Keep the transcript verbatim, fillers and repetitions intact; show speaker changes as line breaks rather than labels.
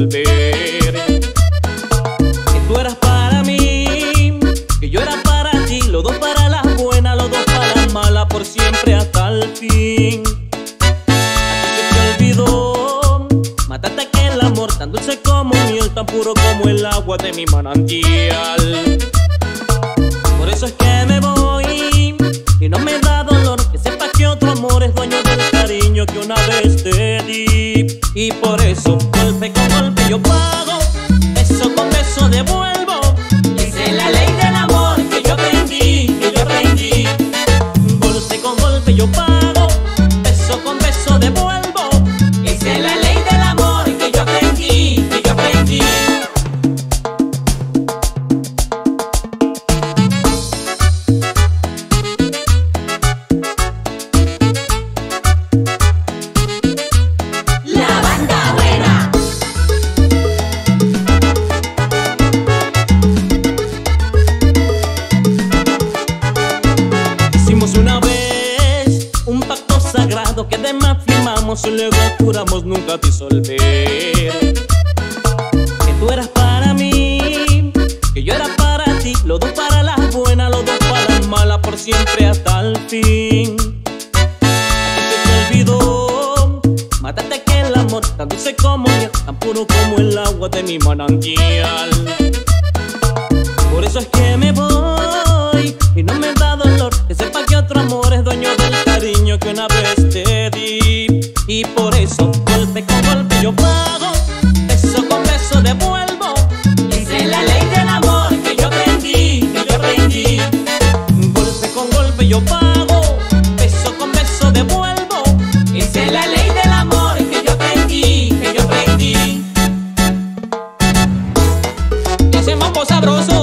disolver. Que tú eras para mí, que yo era para ti, los dos para las buenas, los dos para las malas, por siempre hasta el fin. A ti se te olvidó, mataste aquel amor tan dulce como miel, tan puro como el agua de mi manantial. Por eso es que me voy y no me da dolor que sepas que otro amor es dueño del cariño que una vez te di. Y por eso golpe con golpe yo pago, beso con beso devuelvo. Esa es la ley del amor que yo aprendí, que yo aprendí. Golpe con golpe yo pago, beso con beso devuelvo. Esa es la ley del amor que yo aprendí, que yo aprendí. Una vez un pacto sagrado que además firmamos y luego juramos nunca disolver. Que tú eras para mí, que yo era para ti, los dos para las buenas, los dos para las malas, por siempre hasta el fin. A ti se te olvidó, mataste aquel amor tan dulce como miel, tan puro como el agua de mi manantial. Por eso es que me voy y no me da dolor que sepa que otro amor es dueño del cariño que una vez te di. Y por eso golpe con golpe yo pago, beso con beso devuelvo. Esa es la ley del amor que yo aprendí, que yo aprendí. Golpe con golpe yo pago, beso con beso devuelvo. Esa es la ley del amor que yo aprendí, que yo aprendí. Y ese mambo sabroso